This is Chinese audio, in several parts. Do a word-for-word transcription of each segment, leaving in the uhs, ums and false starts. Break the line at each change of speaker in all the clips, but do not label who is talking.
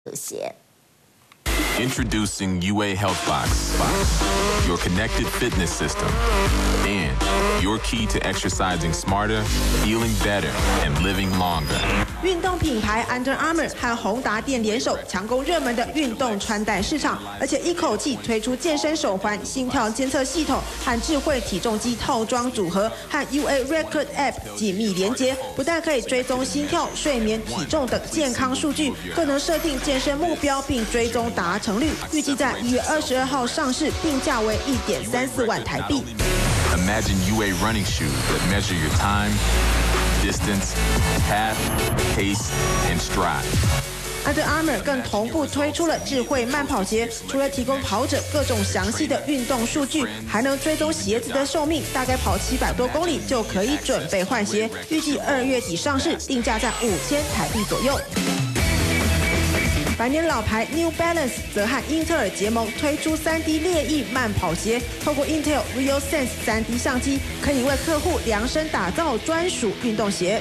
鞋。
Introducing U A Health Box, your connected fitness system, and your key to exercising smarter, feeling better, and living longer.
运动品牌 Under Armour 和宏达电联手，抢攻热门的运动穿戴市场，而且一口气推出健身手环、心跳监测系统和智慧体重机套装组合，和 U A Record App 紧密连接，不但可以追踪心跳、睡眠、体重等健康数据，更能设定健身目标并追踪达成率。预计在一月二十二号上市，定价为一点三四万台币。
Imagine U A running shoes that measure your time, distance, path, pace, and stride.
Under Armour 更同步推出了智慧慢跑鞋，除了提供跑者各种详细的运动数据，还能追踪鞋子的寿命，大概跑七百多公里就可以准备换鞋。预计二月底上市，定价在五千台币左右。 百年老牌 New Balance 则和英特尔结盟，推出 三 D 列印慢跑鞋，透过 Intel RealSense 三 D 相机，可以为客户量身打造专属运动鞋。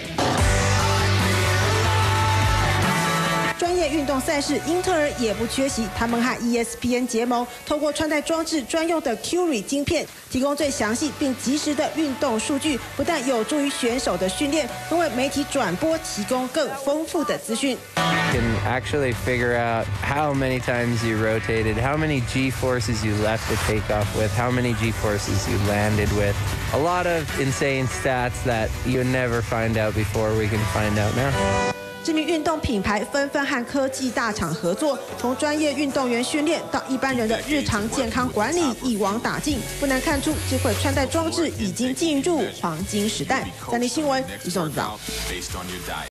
专业运动赛事，英特尔也不缺席。他们和 E S P N 结盟，透过穿戴装置专用的 Curie 晶片，提供最详细并及时的运动数据，不但有助于选手的训练，更为媒体转播提供更丰富的资讯。
can actually figure out how many times you rotated, how many G forces you left the takeoff with, how many G forces you landed with. A lot of insane stats that you would never find out before we can find out now.
知名运动品牌纷纷和科技大厂合作，从专业运动员训练到一般人的日常健康管理，一网打尽。不难看出，智慧穿戴装置已经进入黄金时代。三立新闻，李总报道。